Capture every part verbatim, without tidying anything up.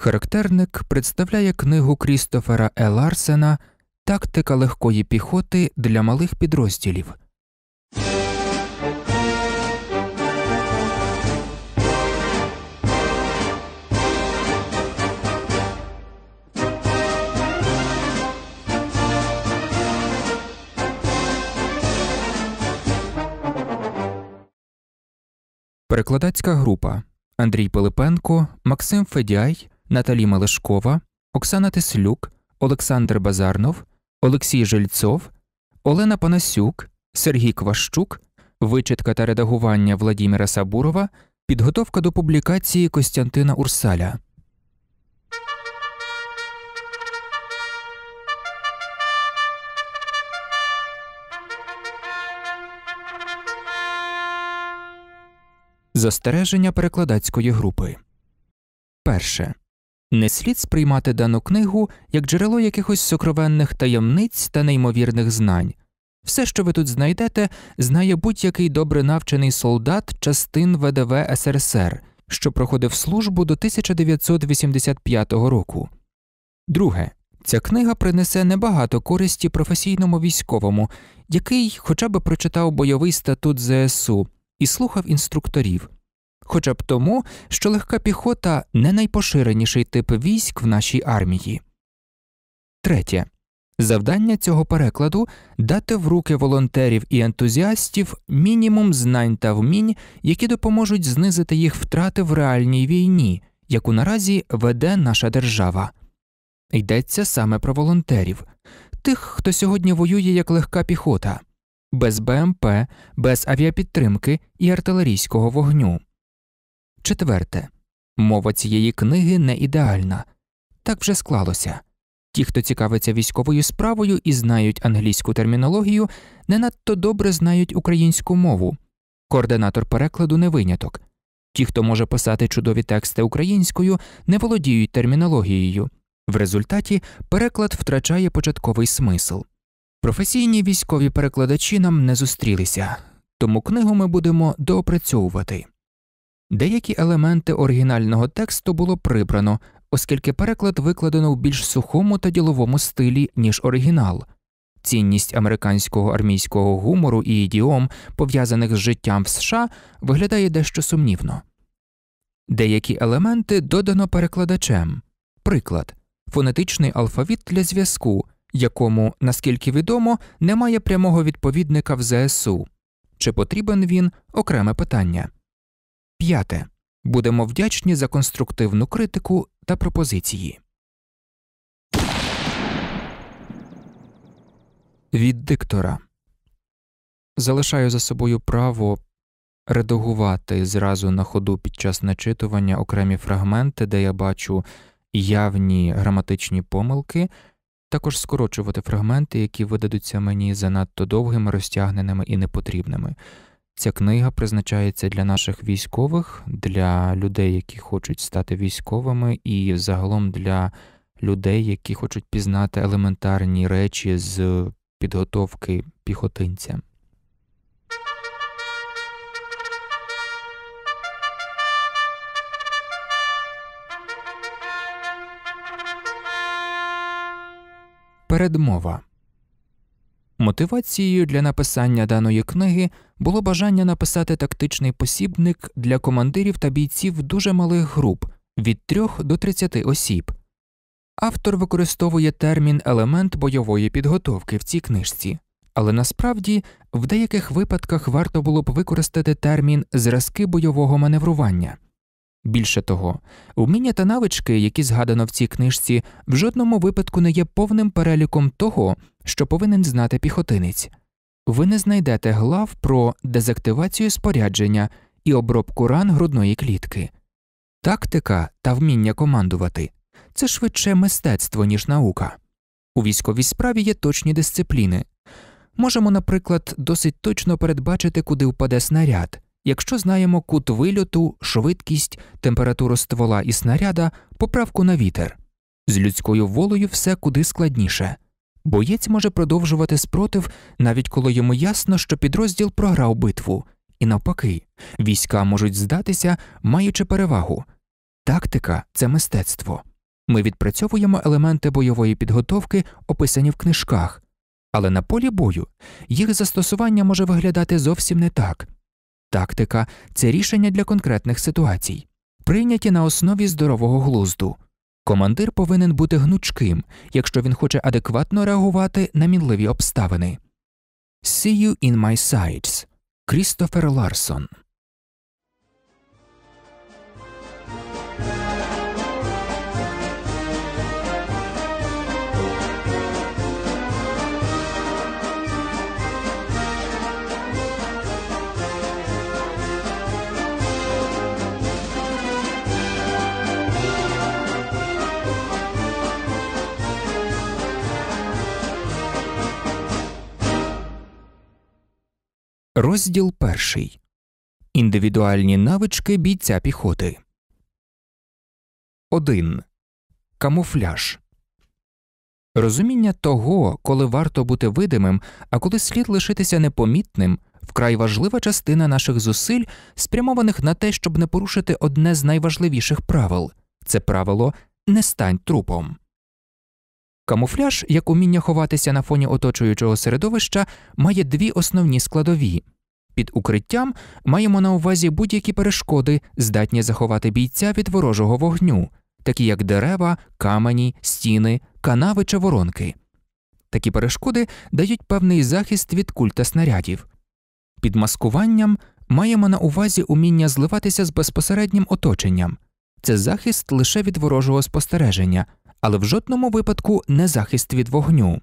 Характерник представляє книгу Крістофера Е. Ларсена «Тактика легкої піхоти для малих підрозділів». Перекладацька група: Андрій Пилипенко, Максим Федяй, Наталі Мелешкова, Оксана Теслюк, Олександр Базарнов, Олексій Жильцов, Олена Панасюк, Сергій Кващук, вичитка та редагування Владіміра Сабурова, підготовка до публікації Костянтина Урсаля. Застереження перекладацької групи. Перше. Не слід сприймати дану книгу як джерело якихось сокровенних таємниць та неймовірних знань. Все, що ви тут знайдете, знає будь-який добре навчений солдат частин Ве Де Ве Ес Ер Ес Ер, що проходив службу до тисяча дев'ятсот вісімдесят п'ятого року. Друге. Ця книга принесе небагато користі професійному військовому, який хоча б прочитав бойовий статут Зе Ес У і слухав інструкторів. Хоча б тому, що легка піхота – не найпоширеніший тип військ в нашій армії. Третє. Завдання цього перекладу – дати в руки волонтерів і ентузіастів мінімум знань та вмінь, які допоможуть знизити їх втрати в реальній війні, яку наразі веде наша держава. Йдеться саме про волонтерів. Тих, хто сьогодні воює як легка піхота. Без Бе Ем Пе, без авіапідтримки і артилерійського вогню. Четверте. Мова цієї книги не ідеальна. Так вже склалося. Ті, хто цікавиться військовою справою і знають англійську термінологію, не надто добре знають українську мову. Координатор перекладу не виняток. Ті, хто може писати чудові тексти українською, не володіють термінологією. В результаті переклад втрачає початковий смисл. Професійні військові перекладачі нам не зустрілися, тому книгу ми будемо доопрацьовувати. Деякі елементи оригінального тексту було прибрано, оскільки переклад викладено в більш сухому та діловому стилі, ніж оригінал. Цінність американського армійського гумору і ідіом, пов'язаних з життям в США, виглядає дещо сумнівно. Деякі елементи додано перекладачем. Приклад – фонетичний алфавіт для зв'язку, якому, наскільки відомо, немає прямого відповідника в Зе Ес У. Чи потрібен він – окреме питання. П'яте. Будемо вдячні за конструктивну критику та пропозиції. Від диктора. Залишаю за собою право редагувати зразу на ходу під час начитування окремі фрагменти, де я бачу явні граматичні помилки, також скорочувати фрагменти, які видадуться мені занадто довгими, розтягненими і непотрібними. Ця книга призначається для наших військових, для людей, які хочуть стати військовими, і загалом для людей, які хочуть пізнати елементарні речі з підготовки піхотинця. Передмова. Мотивацією для написання даної книги було бажання написати тактичний посібник для командирів та бійців дуже малих груп від трьох до тридцяти осіб. Автор використовує термін «елемент бойової підготовки» в цій книжці, але насправді в деяких випадках варто було б використати термін «зразки бойового маневрування». Більше того, вміння та навички, які згадано в цій книжці, в жодному випадку не є повним переліком того, що повинен знати піхотинець. Ви не знайдете глав про дезактивацію спорядження і обробку ран грудної клітки. Тактика та вміння командувати – це швидше мистецтво, ніж наука. У військовій справі є точні дисципліни. Можемо, наприклад, досить точно передбачити, куди впаде снаряд, якщо знаємо кут вильоту, швидкість, температуру ствола і снаряда, поправку на вітер. З людською волею все куди складніше. Боєць може продовжувати спротив, навіть коли йому ясно, що підрозділ програв битву. І навпаки, війська можуть здатися, маючи перевагу. Тактика – це мистецтво. Ми відпрацьовуємо елементи бойової підготовки, описані в книжках, але на полі бою їх застосування може виглядати зовсім не так. Тактика – це рішення для конкретних ситуацій, прийняті на основі здорового глузду. Командир повинен бути гнучким, якщо він хоче адекватно реагувати на мінливі обставини. See you in my sights. Крістофер Ларсон. Розділ перший. Індивідуальні навички бійця піхоти. один. Камуфляж. Розуміння того, коли варто бути видимим, а коли слід лишитися непомітним, вкрай важлива частина наших зусиль, спрямованих на те, щоб не порушити одне з найважливіших правил – це правило «не стань трупом». Камуфляж, як уміння ховатися на фоні оточуючого середовища, має дві основні складові. Під укриттям маємо на увазі будь-які перешкоди, здатні заховати бійця від ворожого вогню, такі як дерева, камені, стіни, канави чи воронки. Такі перешкоди дають певний захист від куль та снарядів. Під маскуванням маємо на увазі уміння зливатися з безпосереднім оточенням. Це захист лише від ворожого спостереження, але в жодному випадку не захист від вогню.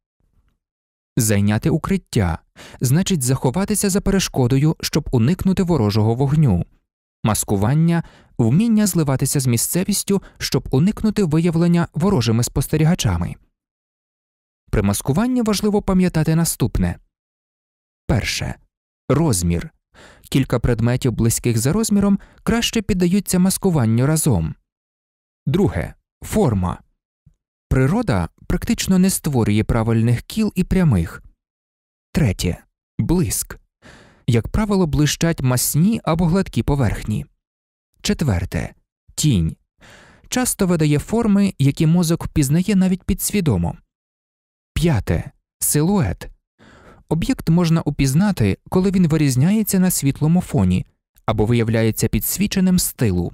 Зайняти укриття – значить заховатися за перешкодою, щоб уникнути ворожого вогню. Маскування – вміння зливатися з місцевістю, щоб уникнути виявлення ворожими спостерігачами. При маскуванні важливо пам'ятати наступне. Перше. Розмір. Кілька предметів, близьких за розміром, краще піддаються маскуванню разом. Друге. Форма. Природа практично не створює правильних кіл і прямих. Третє. Блиск. Як правило, блищать масні або гладкі поверхні. Четверте. Тінь. Часто видає форми, які мозок впізнає навіть підсвідомо. П'яте. Силует. Об'єкт можна упізнати, коли він вирізняється на світлому фоні або виявляється підсвіченим з тилу.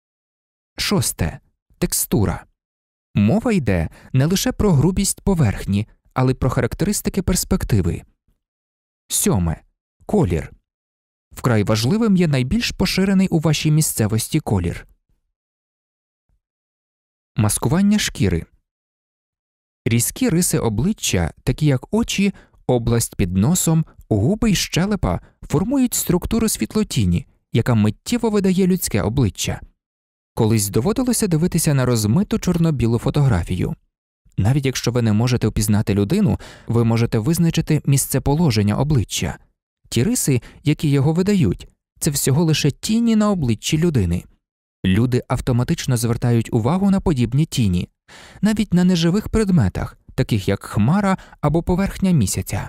Шосте. Текстура. Мова йде не лише про грубість поверхні, але й про характеристики перспективи. Сьоме. Колір. Вкрай важливим є найбільш поширений у вашій місцевості колір. Маскування шкіри. Різкі риси обличчя, такі як очі, область під носом, губи й щелепа, формують структуру світлотіні, яка миттєво видає людське обличчя. Колись доводилося дивитися на розмиту чорно-білу фотографію. Навіть якщо ви не можете впізнати людину, ви можете визначити місцеположення обличчя. Ті риси, які його видають, це всього лише тіні на обличчі людини. Люди автоматично звертають увагу на подібні тіні, навіть на неживих предметах, таких як хмара або поверхня місяця.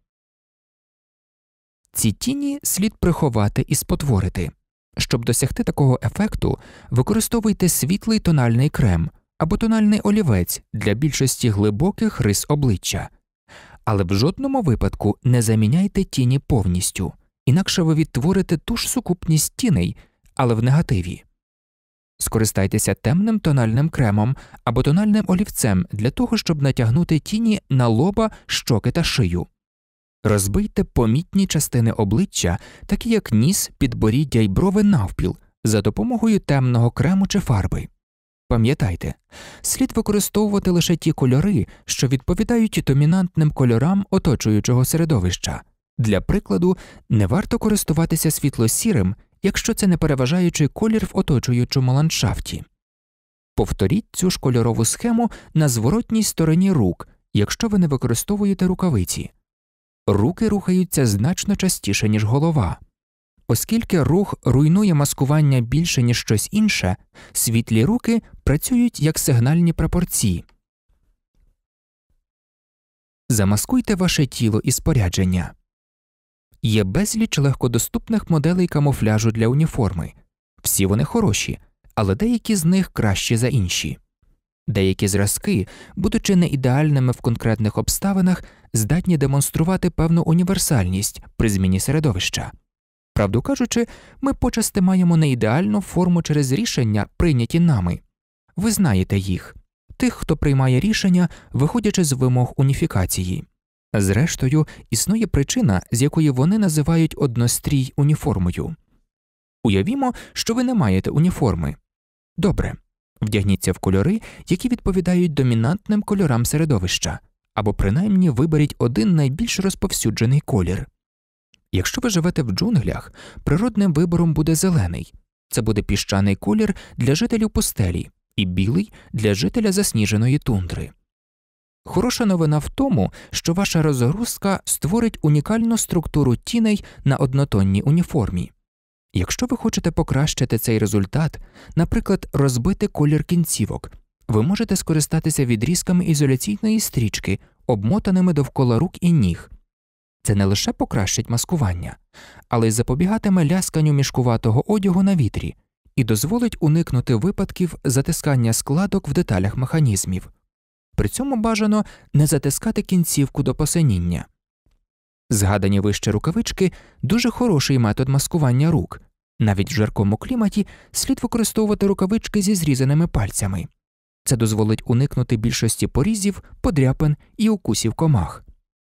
Ці тіні слід приховати і спотворити. Щоб досягти такого ефекту, використовуйте світлий тональний крем або тональний олівець для більшості глибоких рис обличчя. Але в жодному випадку не заміняйте тіні повністю, інакше ви відтворите ту ж сукупність тіней, але в негативі. Скористайтеся темним тональним кремом або тональним олівцем для того, щоб натягнути тіні на лоба, щоки та шию. Розбийте помітні частини обличчя, такі як ніс, підборіддя й брови навпіл, за допомогою темного крему чи фарби. Пам'ятайте, слід використовувати лише ті кольори, що відповідають домінантним кольорам оточуючого середовища. Для прикладу, не варто користуватися світло-сірим, якщо це не переважаючий колір в оточуючому ландшафті. Повторіть цю ж кольорову схему на зворотній стороні рук, якщо ви не використовуєте рукавиці. Руки рухаються значно частіше, ніж голова. Оскільки рух руйнує маскування більше, ніж щось інше, світлі руки працюють як сигнальні прапорці. Замаскуйте ваше тіло і спорядження. Є безліч легкодоступних моделей камуфляжу для уніформи. Всі вони хороші, але деякі з них кращі за інші. Деякі зразки, будучи не ідеальними в конкретних обставинах, здатні демонструвати певну універсальність при зміні середовища. Правду кажучи, ми почасти маємо неідеальну форму через рішення, прийняті нами. Ви знаєте їх. Тих, хто приймає рішення, виходячи з вимог уніфікації. Зрештою, існує причина, з якої вони називають однострій уніформою. Уявімо, що ви не маєте уніформи. Добре. Вдягніться в кольори, які відповідають домінантним кольорам середовища, або принаймні виберіть один найбільш розповсюджений колір. Якщо ви живете в джунглях, природним вибором буде зелений. Це буде піщаний колір для жителів пустелі і білий для жителя засніженої тундри. Хороша новина в тому, що ваша розгрузка створить унікальну структуру тіней на однотонній уніформі. Якщо ви хочете покращити цей результат, наприклад, розбити колір кінцівок, ви можете скористатися відрізками ізоляційної стрічки, обмотаними довкола рук і ніг. Це не лише покращить маскування, але й запобігатиме лясканню мішкуватого одягу на вітрі і дозволить уникнути випадків затискання складок в деталях механізмів. При цьому бажано не затискати кінцівку до посиніння. Згадані вище рукавички – дуже хороший метод маскування рук. Навіть в жаркому кліматі слід використовувати рукавички зі зрізаними пальцями. Це дозволить уникнути більшості порізів, подряпин і укусів комах.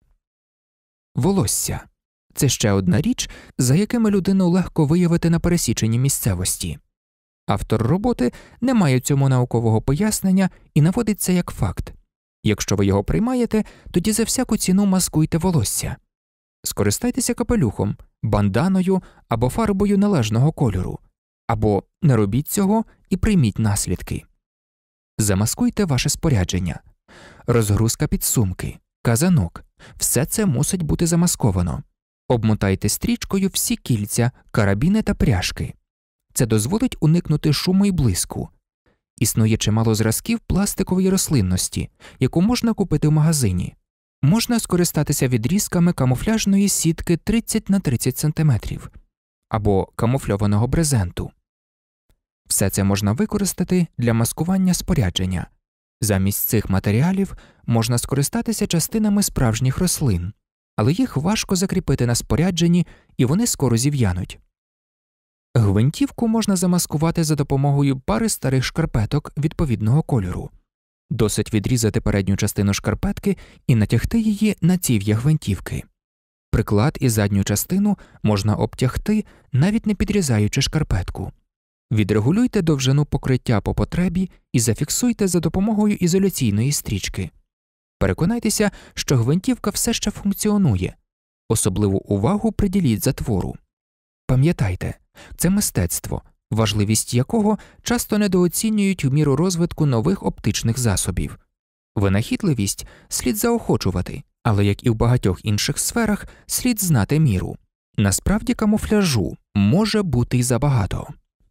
Волосся – це ще одна річ, за якими людину легко виявити на пересіченні місцевості. Автор роботи не має цьому наукового пояснення і наводить це як факт. Якщо ви його приймаєте, тоді за всяку ціну маскуйте волосся. Скористайтеся капелюхом, банданою або фарбою належного кольору. Або не робіть цього і прийміть наслідки. Замаскуйте ваше спорядження. Розгрузка підсумки, казанок – все це мусить бути замасковано. Обмотайте стрічкою всі кільця, карабіни та пряжки. Це дозволить уникнути шуму і блиску. Існує чимало зразків пластикової рослинності, яку можна купити в магазині. Можна скористатися відрізками камуфляжної сітки тридцять на тридцять сантиметрів або камуфльованого брезенту. Все це можна використати для маскування спорядження. Замість цих матеріалів можна скористатися частинами справжніх рослин, але їх важко закріпити на спорядженні і вони скоро зів'януть. Гвинтівку можна замаскувати за допомогою пари старих шкарпеток відповідного кольору. Досить відрізати передню частину шкарпетки і натягти її на ців'я гвинтівки. Приклад і задню частину можна обтягти, навіть не підрізаючи шкарпетку. Відрегулюйте довжину покриття по потребі і зафіксуйте за допомогою ізоляційної стрічки. Переконайтеся, що гвинтівка все ще функціонує. Особливу увагу приділіть затвору. Пам'ятайте, це мистецтво, важливість якого часто недооцінюють у міру розвитку нових оптичних засобів. Винахідливість слід заохочувати, але, як і в багатьох інших сферах, слід знати міру. Насправді камуфляжу може бути й забагато.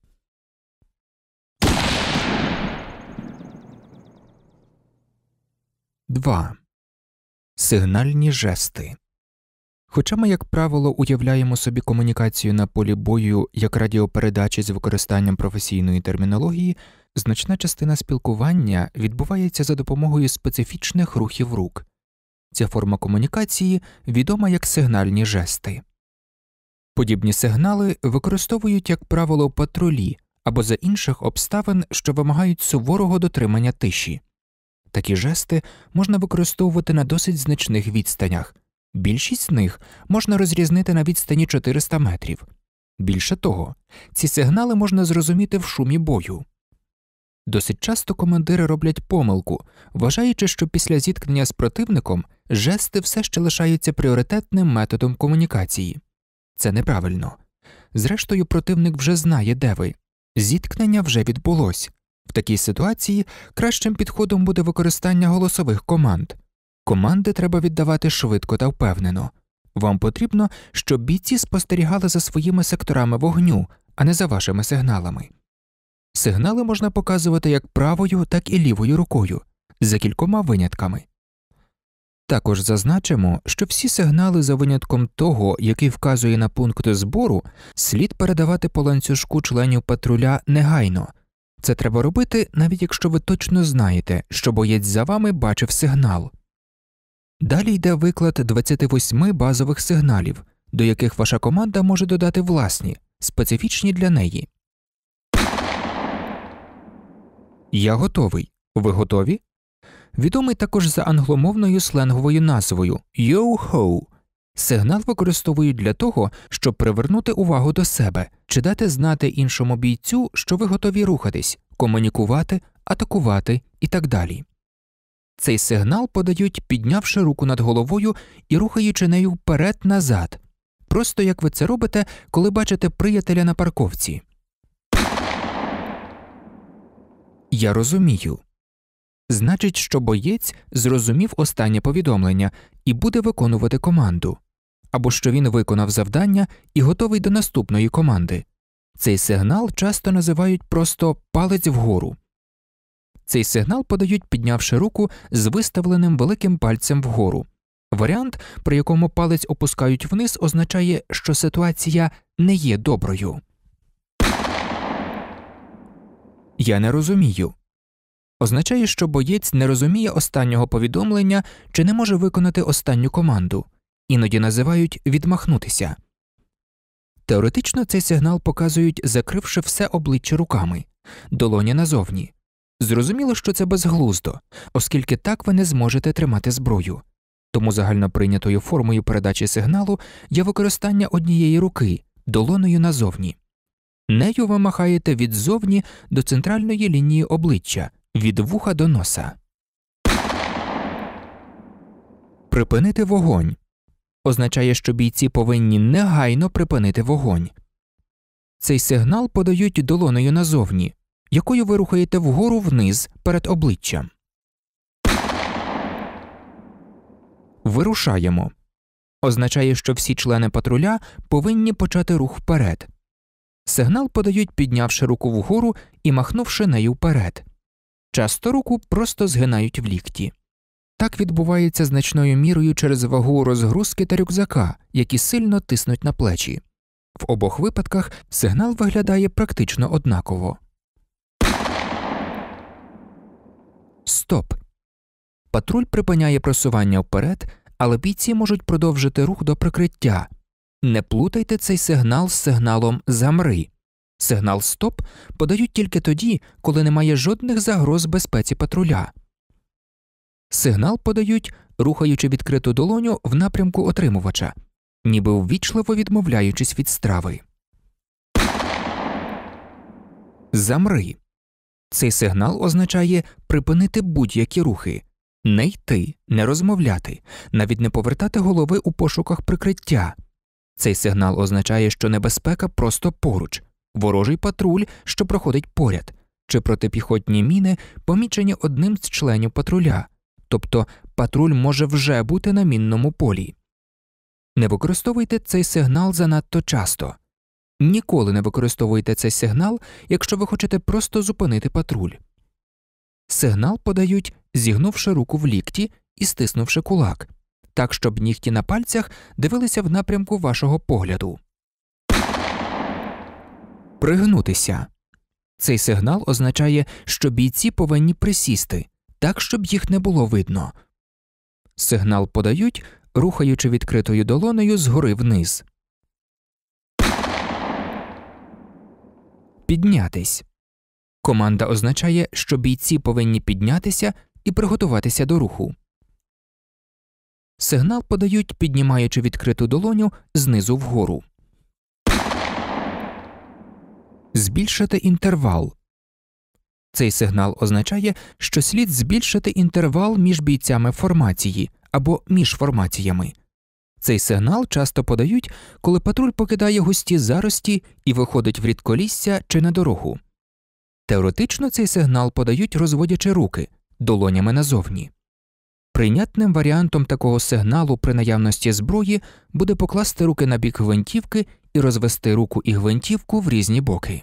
два. Сигнальні жести. Хоча ми, як правило, уявляємо собі комунікацію на полі бою як радіопередачі з використанням професійної термінології, значна частина спілкування відбувається за допомогою специфічних рухів рук. Ця форма комунікації відома як сигнальні жести. Подібні сигнали використовують, як правило, патрулі або за інших обставин, що вимагають суворого дотримання тиші. Такі жести можна використовувати на досить значних відстанях. Більшість з них можна розрізнити на відстані чотириста метрів. Більше того, ці сигнали можна зрозуміти в шумі бою. Досить часто командири роблять помилку, вважаючи, що після зіткнення з противником жести все ще лишаються пріоритетним методом комунікації. Це неправильно. Зрештою, противник вже знає, де ви. Зіткнення вже відбулось. В такій ситуації кращим підходом буде використання голосових команд. Команди треба віддавати швидко та впевнено. Вам потрібно, щоб бійці спостерігали за своїми секторами вогню, а не за вашими сигналами. Сигнали можна показувати як правою, так і лівою рукою, за кількома винятками. Також зазначимо, що всі сигнали за винятком того, який вказує на пункт збору, слід передавати по ланцюжку членів патруля негайно. Це треба робити, навіть якщо ви точно знаєте, що боєць за вами бачив сигнал. Далі йде виклад двадцяти восьми базових сигналів, до яких ваша команда може додати власні, специфічні для неї. Я готовий. Ви готові? Відомий також за англомовною сленговою назвою «Йоу-хоу». Сигнал використовують для того, щоб привернути увагу до себе чи дати знати іншому бійцю, що ви готові рухатись, комунікувати, атакувати і так далі. Цей сигнал подають, піднявши руку над головою і рухаючи нею вперед-назад, просто як ви це робите, коли бачите приятеля на парковці. Я розумію. Значить, що боєць зрозумів останнє повідомлення і буде виконувати команду. Або що він виконав завдання і готовий до наступної команди. Цей сигнал часто називають просто «палець вгору». Цей сигнал подають, піднявши руку з виставленим великим пальцем вгору. Варіант, при якому палець опускають вниз, означає, що ситуація не є доброю. Я не розумію. Означає, що боєць не розуміє останнього повідомлення чи не може виконати останню команду. Іноді називають «відмахнутися». Теоретично цей сигнал показують, закривши все обличчя руками, долоні назовні. Зрозуміло, що це безглуздо, оскільки так ви не зможете тримати зброю. Тому загальноприйнятою формою передачі сигналу є використання однієї руки, долоною назовні. Нею ви махаєте від зовні до центральної лінії обличчя, від вуха до носа. Припинити вогонь. Означає, що бійці повинні негайно припинити вогонь. Цей сигнал подають долонею назовні, якою ви рухаєте вгору-вниз перед обличчям. Вирушаємо. Означає, що всі члени патруля повинні почати рух вперед. Сигнал подають, піднявши руку вгору і махнувши нею вперед. Часто руку просто згинають в лікті. Так відбувається значною мірою через вагу розгрузки та рюкзака, які сильно тиснуть на плечі. В обох випадках сигнал виглядає практично однаково. Стоп. Патруль припиняє просування вперед, але бійці можуть продовжити рух до прикриття. Не плутайте цей сигнал з сигналом «замри». Сигнал «стоп» подають тільки тоді, коли немає жодних загроз безпеці патруля. Сигнал подають, рухаючи відкриту долоню в напрямку отримувача, ніби ввічливо відмовляючись від страви. «Замри». Цей сигнал означає припинити будь-які рухи, не йти, не розмовляти, навіть не повертати голови у пошуках прикриття. Цей сигнал означає, що небезпека просто поруч, ворожий патруль, що проходить поряд, чи протипіхотні міни, помічені одним з членів патруля, тобто патруль може вже бути на мінному полі. Не використовуйте цей сигнал занадто часто. Ніколи не використовуйте цей сигнал, якщо ви хочете просто зупинити патруль. Сигнал подають, зігнувши руку в лікті і стиснувши кулак, так, щоб нігті на пальцях дивилися в напрямку вашого погляду. Пригнутися. Цей сигнал означає, що бійці повинні присісти, так, щоб їх не було видно. Сигнал подають, рухаючи відкритою долонею згори вниз. Піднятись. Команда означає, що бійці повинні піднятися і приготуватися до руху. Сигнал подають, піднімаючи відкриту долоню знизу вгору. Збільшити інтервал. Цей сигнал означає, що слід збільшити інтервал між бійцями формації або між формаціями. Цей сигнал часто подають, коли патруль покидає густі зарості і виходить в рідколісся чи на дорогу. Теоретично цей сигнал подають, розводячи руки, долонями назовні. Прийнятним варіантом такого сигналу при наявності зброї буде покласти руки на бік гвинтівки і розвести руку і гвинтівку в різні боки.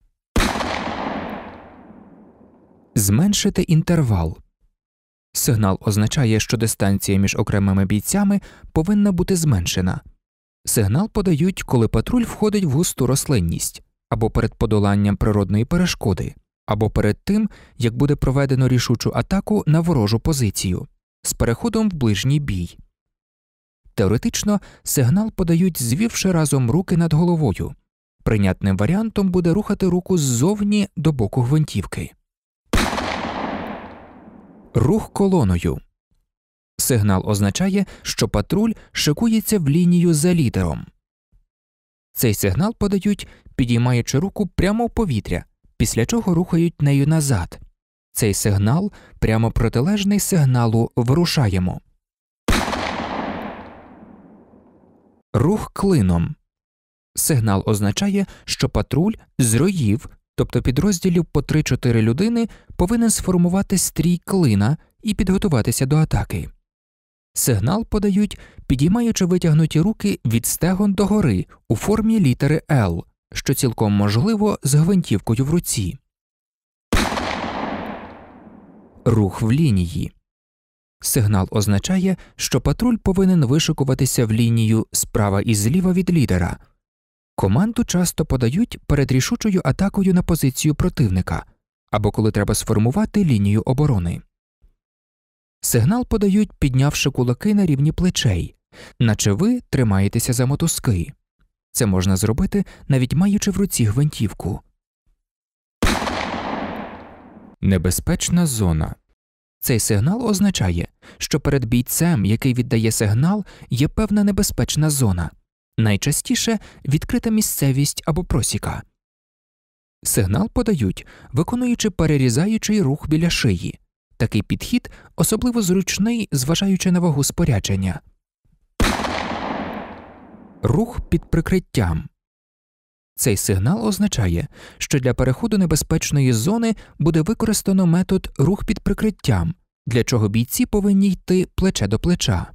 Зменшити інтервал. Сигнал означає, що дистанція між окремими бійцями повинна бути зменшена. Сигнал подають, коли патруль входить в густу рослинність або перед подоланням природної перешкоди, або перед тим, як буде проведено рішучу атаку на ворожу позицію з переходом в ближній бій. Теоретично сигнал подають, звівши разом руки над головою. Прийнятним варіантом буде рухати руку ззовні до боку гвинтівки. Рух колоною. Сигнал означає, що патруль шикується в лінію за лідером. Цей сигнал подають, підіймаючи руку прямо в повітря, після чого рухають нею назад. Цей сигнал прямо протилежний сигналу «вирушаємо». Рух клином. Сигнал означає, що патруль з роїв, тобто підрозділів по три-чотири людини, повинен сформувати стрій клина і підготуватися до атаки. Сигнал подають, підіймаючи витягнуті руки від стегон догори у формі літери «Л», що цілком можливо з гвинтівкою в руці. Рух в лінії. Сигнал означає, що патруль повинен вишикуватися в лінію справа і зліва від лідера. Команду часто подають перед рішучою атакою на позицію противника, або коли треба сформувати лінію оборони. Сигнал подають, піднявши кулаки на рівні плечей, наче ви тримаєтеся за мотузки. Це можна зробити, навіть маючи в руці гвинтівку. Небезпечна зона. Цей сигнал означає, що перед бійцем, який віддає сигнал, є певна небезпечна зона. Найчастіше відкрита місцевість або просіка. Сигнал подають, виконуючи перерізаючий рух біля шиї. Такий підхід особливо зручний, зважаючи на вагу спорядження. Рух під прикриттям. Цей сигнал означає, що для переходу небезпечної зони буде використано метод «рух під прикриттям», для чого бійці повинні йти плече до плеча.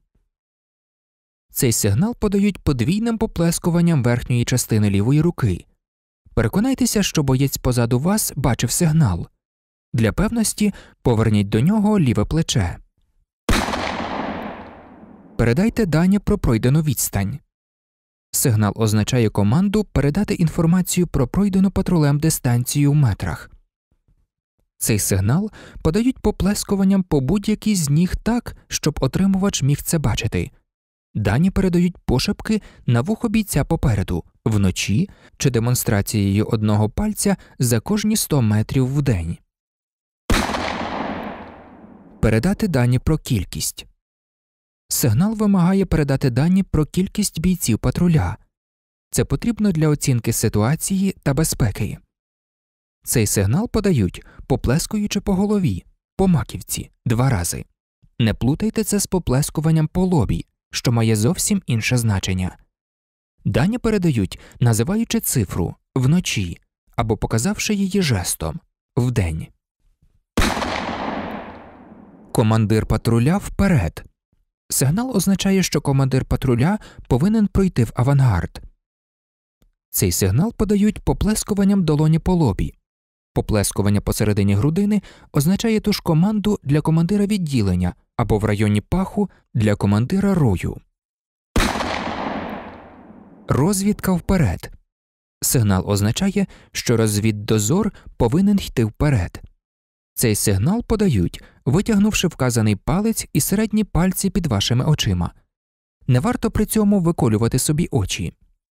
Цей сигнал подають подвійним поплескуванням верхньої частини лівої руки. Переконайтеся, що боєць позаду вас бачив сигнал. Для певності поверніть до нього ліве плече. Передайте дані про пройдену відстань. Сигнал означає команду передати інформацію про пройдену патрулем дистанцію в метрах. Цей сигнал подають поплескуванням по будь-якій з ніг так, щоб отримувач міг це бачити. Дані передають пошепки на вухо бійця попереду, вночі чи демонстрацією одного пальця за кожні сто метрів в день. Передати дані про кількість. Сигнал вимагає передати дані про кількість бійців патруля. Це потрібно для оцінки ситуації та безпеки. Цей сигнал подають, поплескуючи по голові, по маківці, два рази. Не плутайте це з поплескуванням по лобі, що має зовсім інше значення. Дані передають, називаючи цифру вночі або показавши її жестом вдень. Командир патруля вперед. Сигнал означає, що командир патруля повинен пройти в авангард. Цей сигнал подають поплескуванням долоні по лобі. Поплескування посередині грудини означає ту ж команду для командира відділення або в районі паху для командира рою. Розвідка вперед. Сигнал означає, що розвіддозор повинен йти вперед. Цей сигнал подають, витягнувши вказаний палець і середні пальці під вашими очима. Не варто при цьому виколювати собі очі.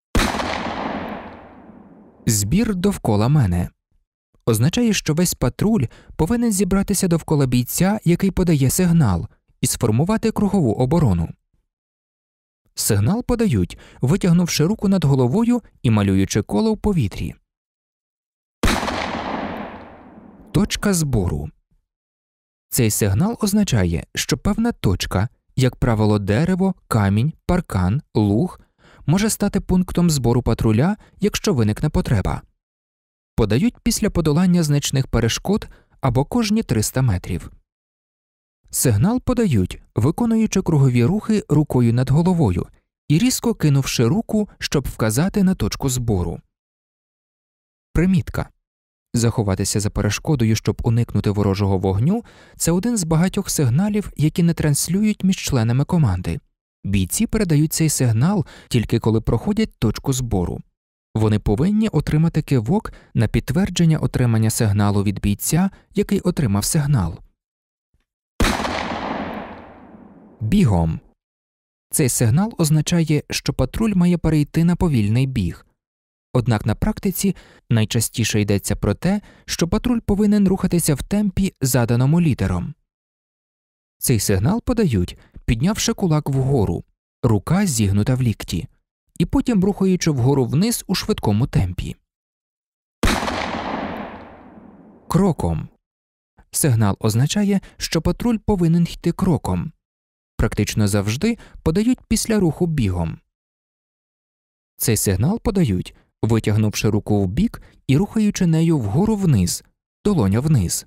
Збір довкола мене. Означає, що весь патруль повинен зібратися довкола бійця, який подає сигнал, і сформувати кругову оборону. Сигнал подають, витягнувши руку над головою і малюючи коло в повітрі. Точка збору. Цей сигнал означає, що певна точка, як правило дерево, камінь, паркан, луг, може стати пунктом збору патруля, якщо виникне потреба. Подають після подолання значних перешкод або кожні триста метрів. Сигнал подають, виконуючи кругові рухи рукою над головою і різко кинувши руку, щоб вказати на точку збору. Примітка. Заховатися за перешкодою, щоб уникнути ворожого вогню – це один з багатьох сигналів, які не транслюють між членами команди. Бійці передають цей сигнал тільки коли проходять точку збору. Вони повинні отримати кивок на підтвердження отримання сигналу від бійця, який отримав сигнал. Бігом. Цей сигнал означає, що патруль має перейти на повільний біг. Однак на практиці найчастіше йдеться про те, що патруль повинен рухатися в темпі, заданому лідером. Цей сигнал подають, піднявши кулак вгору, рука зігнута в лікті, і потім рухаючи вгору вниз у швидкому темпі. Кроком. Сигнал означає, що патруль повинен йти кроком. Практично завжди подають після руху бігом. Цей сигнал подають, витягнувши руку вбік і рухаючи нею вгору-вниз, долоня вниз.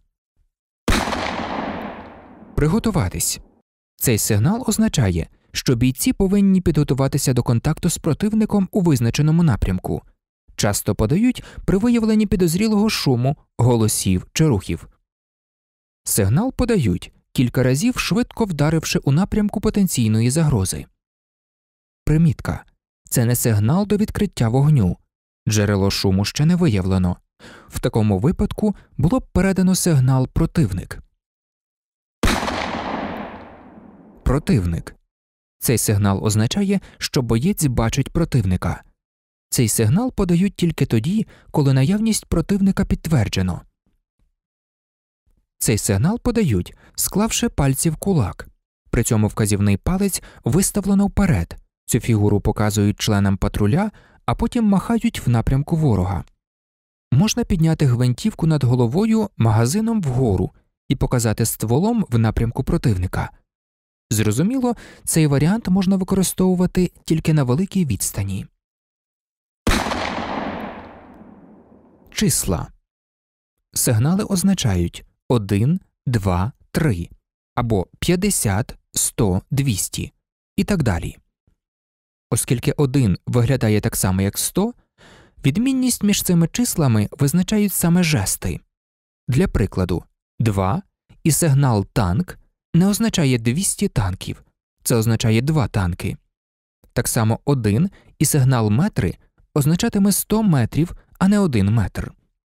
Приготуватись. Цей сигнал означає, що бійці повинні підготуватися до контакту з противником у визначеному напрямку. Часто подають при виявленні підозрілого шуму, голосів чи рухів. Сигнал подають, кілька разів швидко вдаривши у напрямку потенційної загрози. Примітка. Це не сигнал до відкриття вогню. Джерело шуму ще не виявлено. В такому випадку було б передано сигнал «противник». Противник. Цей сигнал означає, що боєць бачить противника. Цей сигнал подають тільки тоді, коли наявність противника підтверджено. Цей сигнал подають, склавши пальці в кулак. При цьому вказівний палець виставлено вперед. Цю фігуру показують членам патруля, а потім махають в напрямку ворога. Можна підняти гвинтівку над головою магазином вгору і показати стволом в напрямку противника. Зрозуміло, цей варіант можна використовувати тільки на великій відстані. Числа. Сигнали означають один, два, три або п'ятдесят, сто, двісті і так далі. Оскільки один виглядає так само, як сто, відмінність між цими числами визначають саме жести. Для прикладу, два і сигнал «танк» не означає двісті танків, це означає два танки. Так само один і сигнал «метри» означатиме сто метрів, а не один метр.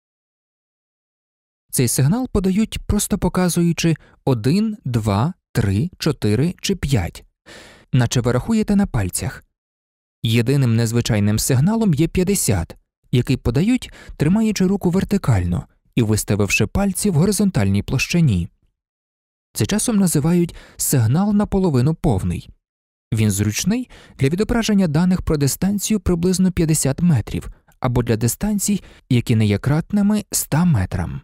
Цей сигнал подають, просто показуючи один, два, три, чотири чи п'ять, наче ви рахуєте на пальцях. Єдиним незвичайним сигналом є п'ятдесят, який подають, тримаючи руку вертикально і виставивши пальці в горизонтальній площині. Це часом називають сигнал наполовину повний. Він зручний для відображення даних про дистанцію приблизно п'ятдесят метрів або для дистанцій, які не є кратними ста метрам.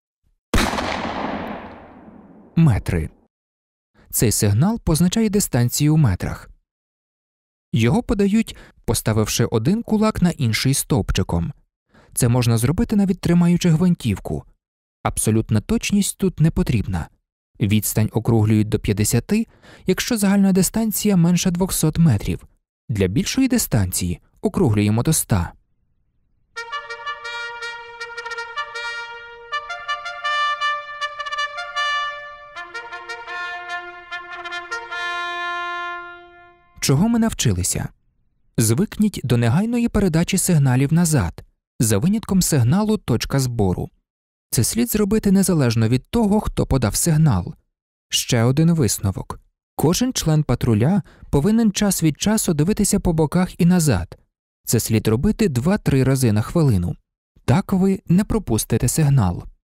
Метри. Цей сигнал позначає дистанцію у метрах. Його подають, поставивши один кулак на інший стовпчиком. Це можна зробити, навіть тримаючи гвинтівку. Абсолютна точність тут не потрібна. Відстань округлюють до п'ятдесяти, якщо загальна дистанція менше двохсот метрів. Для більшої дистанції округлюємо до ста. Чого ми навчилися? Звикніть до негайної передачі сигналів назад, за винятком сигналу «точка збору». Це слід зробити незалежно від того, хто подав сигнал. Ще один висновок. Кожен член патруля повинен час від часу дивитися по боках і назад. Це слід робити два-три рази на хвилину. Так ви не пропустите сигнал.